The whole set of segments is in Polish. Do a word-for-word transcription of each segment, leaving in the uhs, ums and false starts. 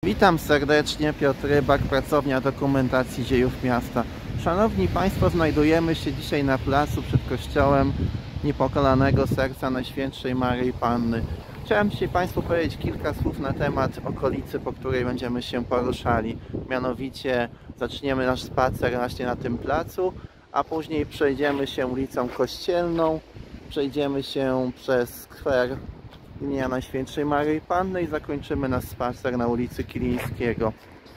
Witam serdecznie, Piotr Rybak, pracownia dokumentacji dziejów miasta. Szanowni Państwo, znajdujemy się dzisiaj na placu przed kościołem Niepokalanego Serca Najświętszej Maryi Panny. Chciałem dzisiaj Państwu powiedzieć kilka słów na temat okolicy, po której będziemy się poruszali. Mianowicie zaczniemy nasz spacer właśnie na tym placu, a później przejdziemy się ulicą Kościelną, przejdziemy się przez skwer imienia Najświętszej Maryi Panny i zakończymy nasz spacer na ulicy Kilińskiego.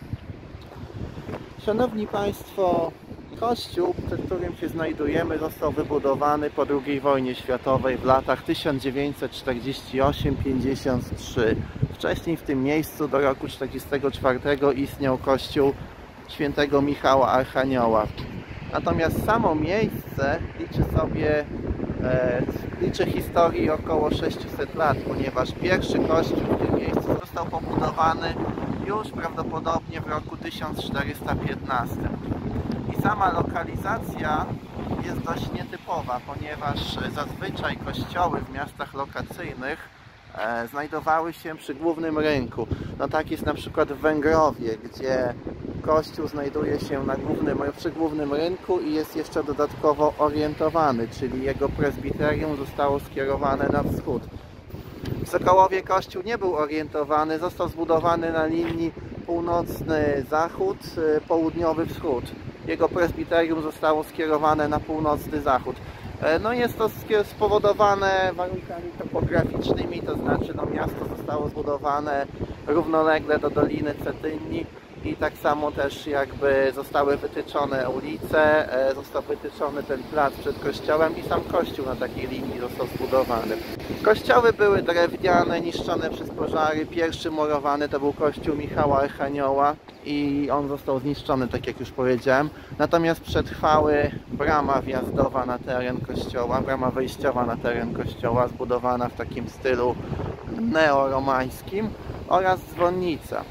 Szanowni Państwo, kościół, przed którym się znajdujemy, został wybudowany po drugiej wojnie światowej w latach tysiąc dziewięćset czterdziesty ósmy do pięćdziesiątego trzeciego. Wcześniej w tym miejscu do roku tysiąc dziewięćset czterdziestego czwartego istniał kościół świętego Michała Archanioła. Natomiast samo miejsce liczy sobie e, liczy historii około sześciuset lat, ponieważ pierwszy kościół w tym miejscu został pobudowany już prawdopodobnie w roku tysiąc czterysta piętnastym. I sama lokalizacja jest dość nietypowa, ponieważ zazwyczaj kościoły w miastach lokacyjnych e, znajdowały się przy głównym rynku. No tak jest na przykład w Węgrowie, gdzie kościół znajduje się na głównym, przy głównym rynku i jest jeszcze dodatkowo orientowany, czyli jego prezbiterium zostało skierowane na wschód. W Sokołowie kościół nie był orientowany, został zbudowany na linii północny zachód, południowy wschód. Jego prezbiterium zostało skierowane na północny zachód. No jest to spowodowane warunkami topograficznymi, to znaczy no, miasto zostało zbudowane równolegle do Doliny Cetynni i tak samo też jakby zostały wytyczone ulice, został wytyczony ten plac przed kościołem i sam kościół na takiej linii został zbudowany. Kościoły były drewniane, niszczone przez pożary. Pierwszy murowany to był kościół Michała Archanioła i on został zniszczony, tak jak już powiedziałem. Natomiast przetrwały brama wjazdowa na teren kościoła, brama wejściowa na teren kościoła, zbudowana w takim stylu neoromańskim, oraz dzwonnica.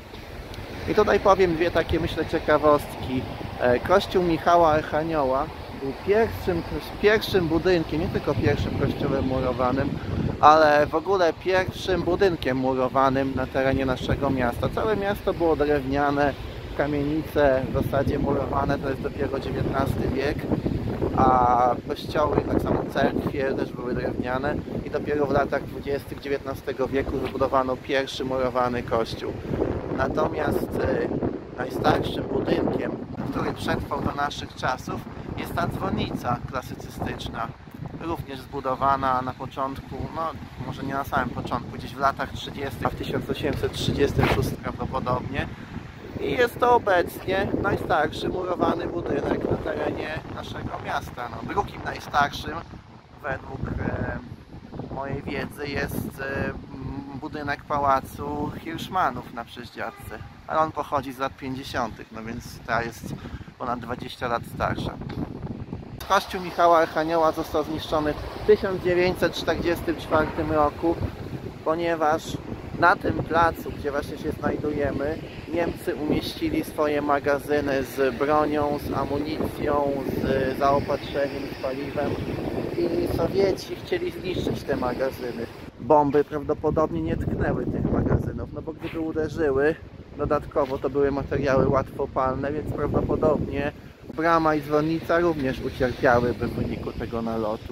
I tutaj powiem dwie takie, myślę, ciekawostki. Kościół Michała Archanioła był pierwszym, pierwszym budynkiem, nie tylko pierwszym kościołem murowanym, ale w ogóle pierwszym budynkiem murowanym na terenie naszego miasta. Całe miasto było drewniane, kamienice w zasadzie murowane, to jest dopiero dziewiętnasty wiek, a kościoły, tak samo cerkwie też były drewniane i dopiero w latach dwudziestych dziewiętnastego wieku wybudowano pierwszy murowany kościół. Natomiast y, najstarszym budynkiem, który przetrwał do naszych czasów, jest ta dzwonnica klasycystyczna, również zbudowana na początku, no może nie na samym początku, gdzieś w latach trzydziestych, w tysiąc osiemset trzydziestym szóstym prawdopodobnie. I jest to obecnie najstarszy murowany budynek na terenie naszego miasta. No, drugim najstarszym według e, mojej wiedzy jest e, budynek pałacu Hirszmanów na Przeździadce, ale on pochodzi z lat pięćdziesiątych, no więc ta jest ponad dwadzieścia lat starsza. Kościół Michała Archanioła został zniszczony w tysiąc dziewięćset czterdziestym czwartym roku, ponieważ na tym placu, gdzie właśnie się znajdujemy, Niemcy umieścili swoje magazyny z bronią, z amunicją, z zaopatrzeniem, z paliwem i Sowieci chcieli zniszczyć te magazyny. Bomby prawdopodobnie nie tknęły tych magazynów, no bo gdyby uderzyły, dodatkowo to były materiały łatwopalne, więc prawdopodobnie brama i dzwonnica również ucierpiałyby w wyniku tego nalotu.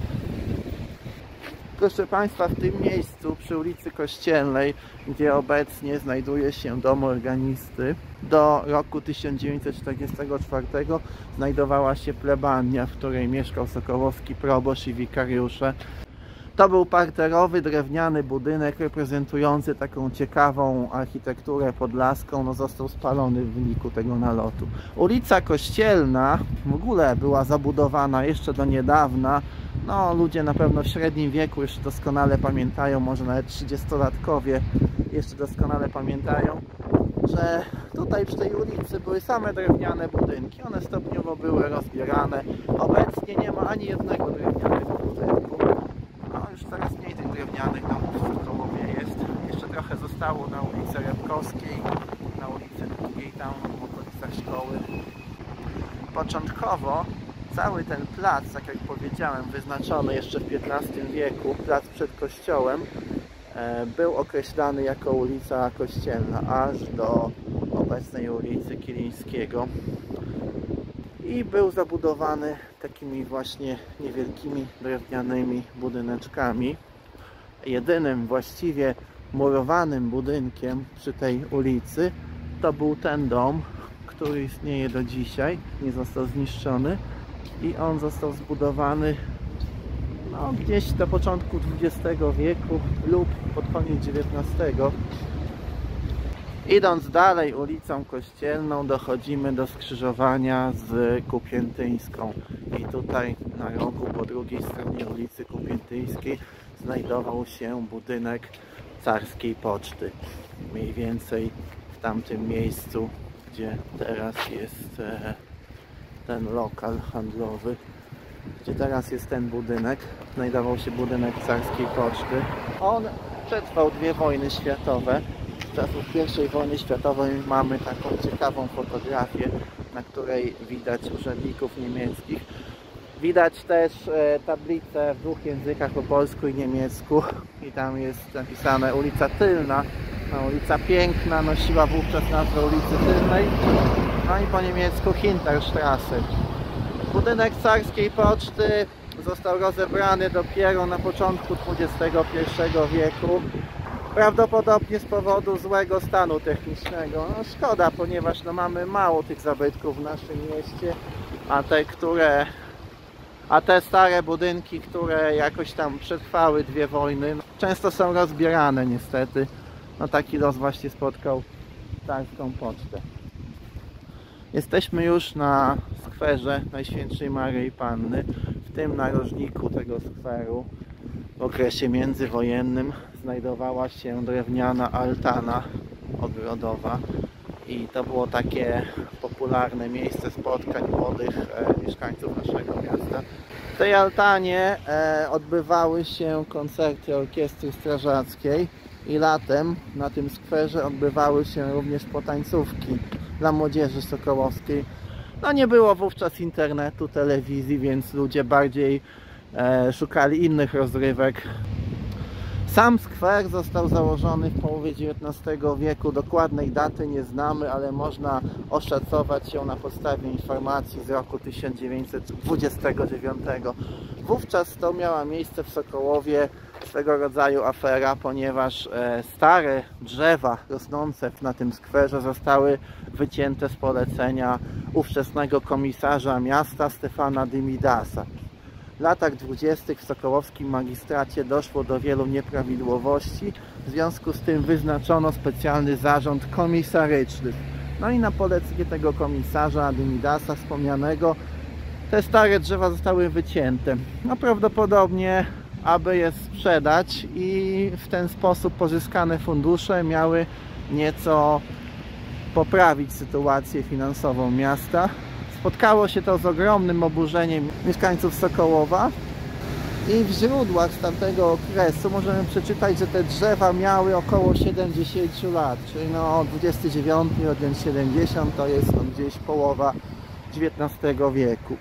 Proszę Państwa, w tym miejscu przy ulicy Kościelnej, gdzie obecnie znajduje się dom organisty, do roku tysiąc dziewięćset czterdziestego czwartego znajdowała się plebania, w której mieszkał sokołowski proboszcz i wikariusze. To był parterowy, drewniany budynek reprezentujący taką ciekawą architekturę podlaską, no został spalony w wyniku tego nalotu. Ulica Kościelna w ogóle była zabudowana jeszcze do niedawna. No, ludzie na pewno w średnim wieku jeszcze doskonale pamiętają, może nawet trzydziestolatkowie jeszcze doskonale pamiętają, że tutaj przy tej ulicy były same drewniane budynki. One stopniowo były rozbierane. Obecnie nie ma ani jednego drewnianego budynku. No, już coraz mniej tych drewnianych domów w Sokołowie jest. Jeszcze trochę zostało na ulicy Repkowskiej, na ulicy Długiej, tam w okolicach szkoły. Początkowo cały ten plac, tak jak powiedziałem, wyznaczony jeszcze w piętnastym wieku, plac przed kościołem, był określany jako ulica Kościelna aż do obecnej ulicy Kilińskiego i był zabudowany takimi właśnie niewielkimi drewnianymi budyneczkami. Jedynym właściwie murowanym budynkiem przy tej ulicy to był ten dom, który istnieje do dzisiaj, nie został zniszczony i on został zbudowany no, gdzieś do początku dwudziestego wieku lub pod koniec dziewiętnastego. Idąc dalej ulicą Kościelną dochodzimy do skrzyżowania z Kupiętyńską i tutaj na rogu po drugiej stronie ulicy Kupiętyńskiej znajdował się budynek Carskiej Poczty. Mniej więcej w tamtym miejscu, gdzie teraz jest ten lokal handlowy, gdzie teraz jest ten budynek, znajdował się budynek Carskiej Poczty. On przetrwał dwie wojny światowe. Z czasów pierwszej wojny światowej mamy taką ciekawą fotografię, na której widać urzędników niemieckich. Widać też e, tablicę w dwóch językach, po polsku i niemiecku, i tam jest napisane ulica Tylna. No, ulica Piękna nosiła wówczas nazwę ulicy Tylnej, no i po niemiecku Hinterstrasse. Budynek Carskiej Poczty został rozebrany dopiero na początku dwudziestego pierwszego wieku. Prawdopodobnie z powodu złego stanu technicznego. No szkoda, ponieważ no, mamy mało tych zabytków w naszym mieście, a te, które, a te stare budynki, które jakoś tam przetrwały dwie wojny, no, często są rozbierane niestety. No taki los właśnie spotkał Carską Pocztę. Jesteśmy już na skwerze Najświętszej Maryi Panny, w tym narożniku tego skweru. W okresie międzywojennym znajdowała się drewniana altana ogrodowa i to było takie popularne miejsce spotkań młodych e, mieszkańców naszego miasta. W tej altanie e, odbywały się koncerty orkiestry strażackiej i latem na tym skwerze odbywały się również potańcówki dla młodzieży sokołowskiej. No nie było wówczas internetu, telewizji, więc ludzie bardziej e, szukali innych rozrywek. Sam skwer został założony w połowie dziewiętnastego wieku. Dokładnej daty nie znamy, ale można oszacować ją na podstawie informacji z roku tysiąc dziewięćset dwudziestego dziewiątego. Wówczas to miała miejsce w Sokołowie swego rodzaju afera, ponieważ e, stare drzewa rosnące na tym skwerze zostały wycięte z polecenia ówczesnego komisarza miasta Stefana Dymidasa. W latach dwudziestych w sokołowskim magistracie doszło do wielu nieprawidłowości, w związku z tym wyznaczono specjalny zarząd komisaryczny. No i na polecenie tego komisarza Dymidasa wspomnianego te stare drzewa zostały wycięte. No prawdopodobnie, aby je sprzedać i w ten sposób pozyskane fundusze miały nieco poprawić sytuację finansową miasta. Spotkało się to z ogromnym oburzeniem mieszkańców Sokołowa i w źródłach z tamtego okresu możemy przeczytać, że te drzewa miały około siedemdziesiąt lat, czyli no dwudziesty dziewiąty odjąć siedemdziesiąt to jest no gdzieś połowa dziewiętnastego wieku.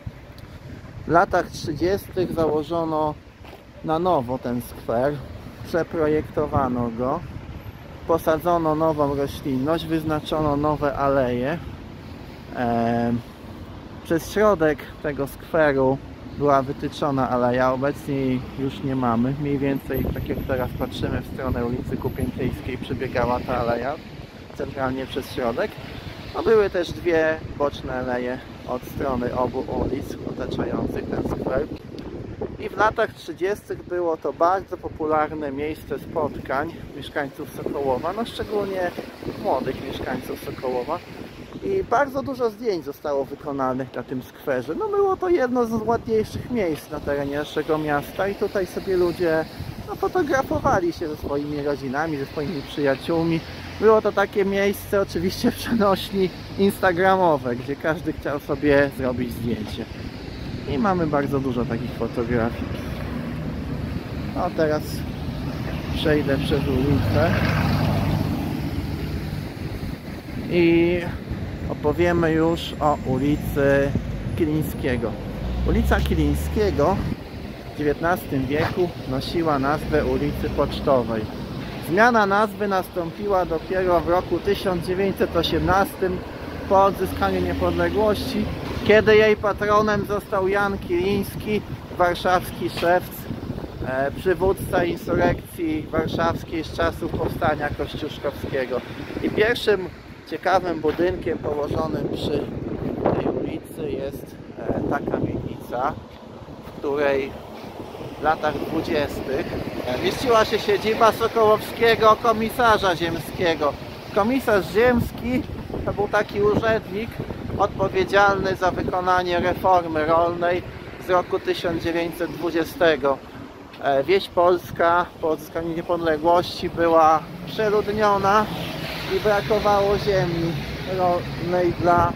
W latach trzydziestych założono na nowo ten skwer, przeprojektowano go, posadzono nową roślinność, wyznaczono nowe aleje. Przez środek tego skweru była wytyczona aleja, obecnie jej już nie mamy. Mniej więcej, tak jak teraz patrzymy w stronę ulicy Kupiętyńskiej, przebiegała ta aleja centralnie przez środek. No, były też dwie boczne aleje od strony obu ulic otaczających ten skwer. I w latach trzydziestych było to bardzo popularne miejsce spotkań mieszkańców Sokołowa, no szczególnie młodych mieszkańców Sokołowa. I bardzo dużo zdjęć zostało wykonanych na tym skwerze. No było to jedno z ładniejszych miejsc na terenie naszego miasta i tutaj sobie ludzie no, fotografowali się ze swoimi rodzinami, ze swoimi przyjaciółmi. Było to takie miejsce oczywiście przenośni instagramowe, gdzie każdy chciał sobie zrobić zdjęcie. I mamy bardzo dużo takich fotografii. No teraz przejdę przez ulicę i opowiemy już o ulicy Kilińskiego. Ulica Kilińskiego dziewiętnastym wieku nosiła nazwę ulicy Pocztowej. Zmiana nazwy nastąpiła dopiero w roku tysiąc dziewięćset osiemnastym po odzyskaniu niepodległości, kiedy jej patronem został Jan Kiliński, warszawski szewc, e, przywódca insurekcji warszawskiej z czasów powstania kościuszkowskiego. I pierwszym ciekawym budynkiem położonym przy tej ulicy jest e, ta kamienica, w której w latach dwudziestych mieściła się siedziba sokołowskiego komisarza ziemskiego. Komisarz ziemski to był taki urzędnik odpowiedzialny za wykonanie reformy rolnej z roku tysiąc dziewięćset dwudziestego. Wieś polska po odzyskaniu niepodległości była przeludniona i brakowało ziemi rolnej dla,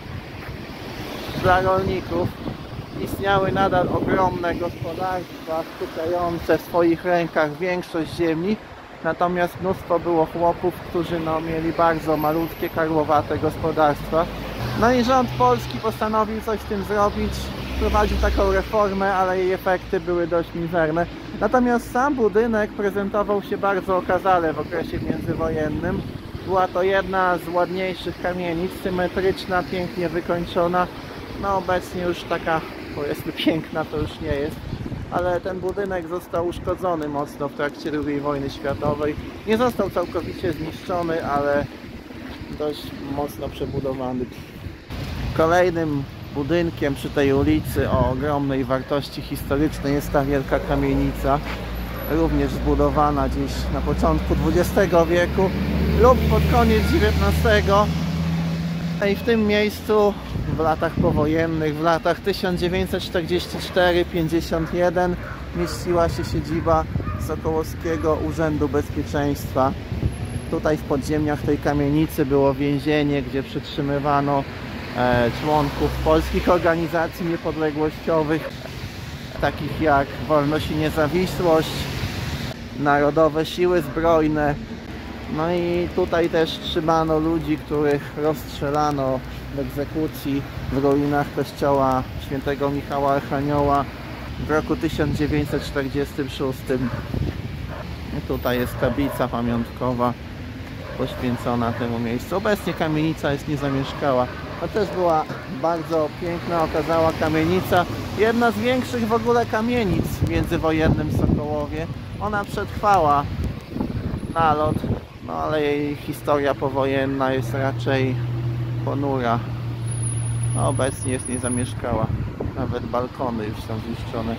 dla rolników. Istniały nadal ogromne gospodarstwa skupiające w swoich rękach większość ziemi, natomiast mnóstwo było chłopów, którzy no, mieli bardzo malutkie, karłowate gospodarstwa. No i rząd polski postanowił coś z tym zrobić, prowadził taką reformę, ale jej efekty były dość mizerne. Natomiast sam budynek prezentował się bardzo okazale w okresie międzywojennym. Była to jedna z ładniejszych kamienic, symetryczna, pięknie wykończona. No obecnie już taka, powiedzmy, piękna to już nie jest, ale ten budynek został uszkodzony mocno w trakcie drugiej wojny światowej. Nie został całkowicie zniszczony, ale dość mocno przebudowany. Kolejnym budynkiem przy tej ulicy o ogromnej wartości historycznej jest ta wielka kamienica, również zbudowana gdzieś na początku dwudziestego wieku lub pod koniec dziewiętnastego. I w tym miejscu w latach powojennych, w latach tysiąc dziewięćset czterdziesty czwarty do pięćdziesiątego pierwszego mieściła się siedziba Sokołowskiego Urzędu Bezpieczeństwa. Tutaj w podziemiach tej kamienicy było więzienie, gdzie przetrzymywano e, członków polskich organizacji niepodległościowych, takich jak Wolność i Niezawisłość, Narodowe Siły Zbrojne. No i tutaj też trzymano ludzi, których rozstrzelano w egzekucji w ruinach kościoła świętego Michała Archanioła w roku tysiąc dziewięćset czterdziestym szóstym. I tutaj jest tablica pamiątkowa poświęcona temu miejscu. Obecnie kamienica jest niezamieszkała. To też była bardzo piękna, okazała kamienica. Jedna z większych w ogóle kamienic w międzywojennym Sokołowie. Ona przetrwała nalot, no ale jej historia powojenna jest raczej ponura. No, obecnie jest niezamieszkała. Nawet balkony już są zniszczone.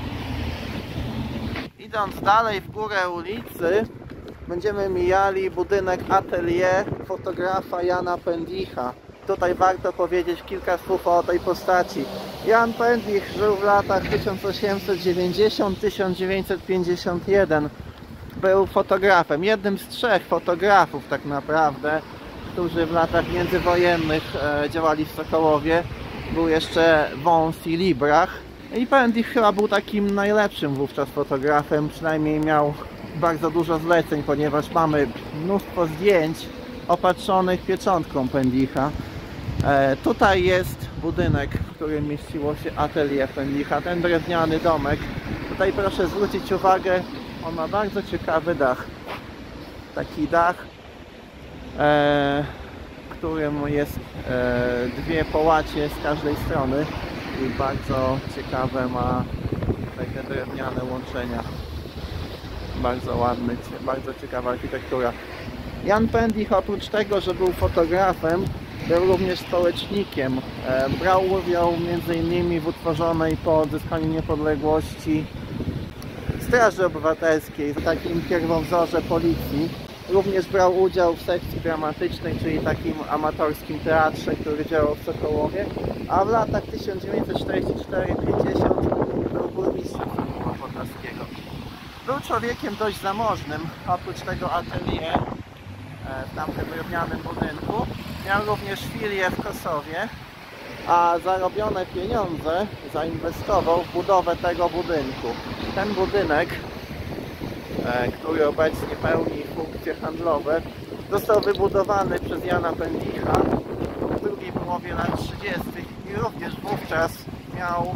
Idąc dalej w górę ulicy, będziemy mijali budynek atelier fotografa Jana Pędlicha. Tutaj warto powiedzieć kilka słów o tej postaci. Jan Pędlich żył w latach tysiąc osiemset dziewięćdziesiątym do tysiąc dziewięćset pięćdziesiątego pierwszego. Był fotografem, jednym z trzech fotografów tak naprawdę, którzy w latach międzywojennych e, działali w Sokołowie. Był jeszcze Wąs i Librach. I Pędlich chyba był takim najlepszym wówczas fotografem, przynajmniej miał bardzo dużo zleceń, ponieważ mamy mnóstwo zdjęć opatrzonych pieczątką Pędlicha. E, tutaj jest budynek, w którym mieściło się atelier Pędlicha, ten drewniany domek. Tutaj proszę zwrócić uwagę, on ma bardzo ciekawy dach. Taki dach, e, w którym jest e, dwie połacie z każdej strony i bardzo ciekawe ma takie drewniane łączenia. Bardzo ładny, bardzo ciekawa architektura. Jan Pędlich oprócz tego, że był fotografem, był również społecznikiem. E, brał udział między innymi w utworzonej po odzyskaniu niepodległości Straży Obywatelskiej, w takim pierwowzorze policji. Również brał udział w sekcji dramatycznej, czyli takim amatorskim teatrze, który działał w Sokołowie, a w latach tysiąc dziewięćset czterdziestym czwartym do pięćdziesiątego był burmistrzem Podlaskiego. Był człowiekiem dość zamożnym, oprócz tego atelier w tamtym drewnianym budynku. Miał również filię w Kosowie, a zarobione pieniądze zainwestował w budowę tego budynku. Ten budynek, który obecnie pełni funkcje handlowe, został wybudowany przez Jana Pędlicha w drugiej połowie lat trzydziestych i również wówczas miał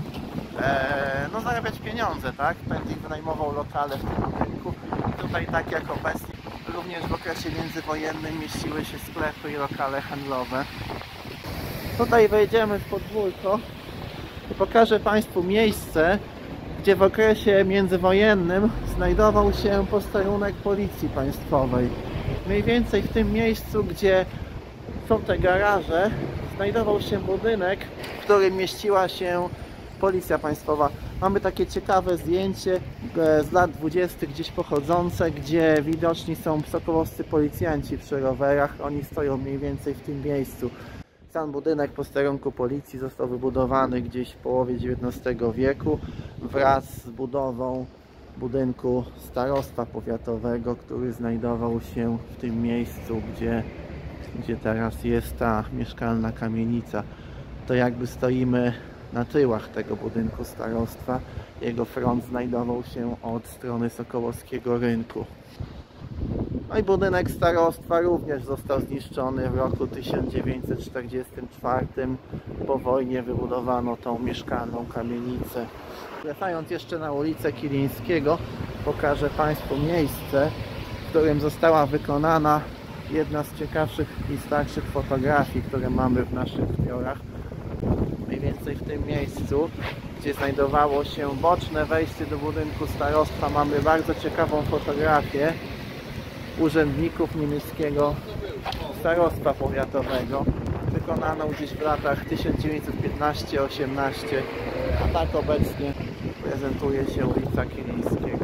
e, no, zarabiać pieniądze, tak? Pędzik wynajmował lokale w tym budynku. Tutaj, tak jak obecnie, również w okresie międzywojennym mieściły się sklepy i lokale handlowe. Tutaj wejdziemy w podwórko i pokażę Państwu miejsce, gdzie w okresie międzywojennym znajdował się posterunek Policji Państwowej. Mniej więcej w tym miejscu, gdzie są te garaże, znajdował się budynek, w którym mieściła się Policja Państwowa. Mamy takie ciekawe zdjęcie z lat dwudziestych gdzieś pochodzące, gdzie widoczni są sokołowscy policjanci przy rowerach. Oni stoją mniej więcej w tym miejscu. Sam budynek posterunku policji został wybudowany gdzieś w połowie dziewiętnastego wieku wraz z budową budynku starostwa powiatowego, który znajdował się w tym miejscu, gdzie, gdzie teraz jest ta mieszkalna kamienica. To jakby stoimy na tyłach tego budynku starostwa. Jego front znajdował się od strony Sokołowskiego Rynku. No i budynek starostwa również został zniszczony w roku tysiąc dziewięćset czterdziestym czwartym. Po wojnie wybudowano tą mieszkalną kamienicę. Wracając jeszcze na ulicę Kilińskiego, pokażę Państwu miejsce, w którym została wykonana jedna z ciekawszych i starszych fotografii, które mamy w naszych zbiorach. Mniej więcej w tym miejscu, gdzie znajdowało się boczne wejście do budynku starostwa, mamy bardzo ciekawą fotografię urzędników niemieckiego starostwa powiatowego, wykonaną gdzieś w latach tysiąc dziewięćset piętnaście osiemnaście, a tak obecnie prezentuje się ulica Kilińskiego.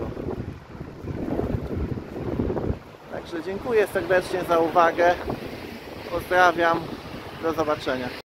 Także dziękuję serdecznie za uwagę, pozdrawiam, do zobaczenia.